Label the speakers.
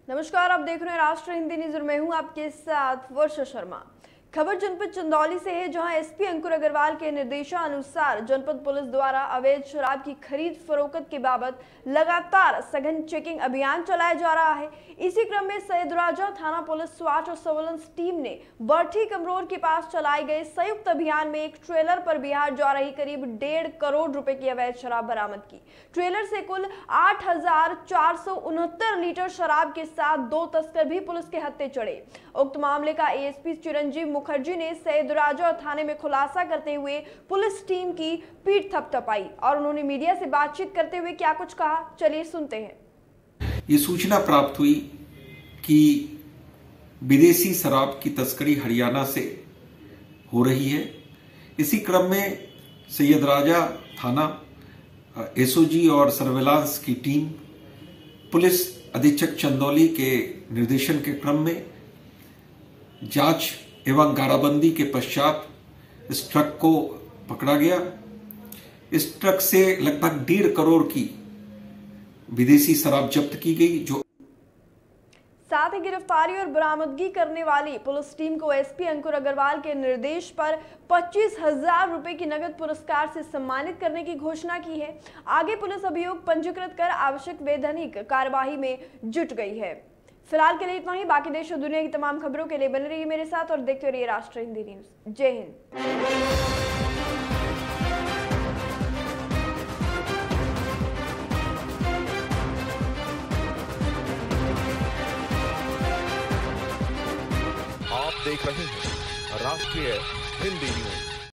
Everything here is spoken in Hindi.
Speaker 1: नमस्कार, आप देख रहे हैं राष्ट्र हिंदी न्यूज और मैं हूं आपके साथ वर्षा शर्मा। खबर जनपद चंदौली से है, जहां एसपी अंकुर अग्रवाल के निर्देशानुसार जनपद पुलिस द्वारा अवैध शराब की खरीद फरोख्त के बाबत लगातार सघन चेकिंग अभियान चलाया जा रहा है। इसी क्रम में सैयदराजा थाना पुलिस स्वाट और सर्वेलेंस टीम ने बरठी कमरोर के पास चलाए गए संयुक्त अभियान में एक ट्रेलर पर बिहार जा रही करीब 1.5 करोड़ रुपए की अवैध शराब बरामद की। ट्रेलर से कुल 8,469 लीटर शराब के साथ 2 तस्कर भी पुलिस के हत्थे चढ़े। उक्त मामले का एएसपी चिरंजीव मुखर्जी ने सैयदराजा थाने में खुलासा करते हुए पुलिस टीम की पीठ थपथपाई और उन्होंने मीडिया से बातचीत करते हुए क्या कुछ कहा, चलिए सुनते हैं।
Speaker 2: ये सूचना प्राप्त हुई कि विदेशी शराब की तस्करी हरियाणा से हो रही है। इसी क्रम में सैयदराजा थाना एसओजी और सर्विलांस की टीम पुलिस अधीक्षक चंदौली के निर्देशन के क्रम में जांच एवं घेराबंदी के पश्चात इस ट्रक को पकड़ा गया। इस ट्रक से लगभग 1.5 करोड़ की विदेशी शराब जब्त की गई। जो
Speaker 1: साथ ही गिरफ्तारी और बरामदगी करने वाली पुलिस टीम को एसपी अंकुर अग्रवाल के निर्देश पर 25,000 रुपए की नगद पुरस्कार से सम्मानित करने की घोषणा की है। आगे पुलिस अभियोग पंजीकृत कर आवश्यक वैधानिक कार्यवाही में जुट गई है। फिलहाल के लिए इतना ही। बाकी देश और दुनिया की तमाम खबरों के लिए बने रहिए मेरे साथ और देखते रहिए राष्ट्र हिंदी न्यूज। जय हिंद।
Speaker 3: आप देख रहे हैं राष्ट्रीय हिंदी न्यूज।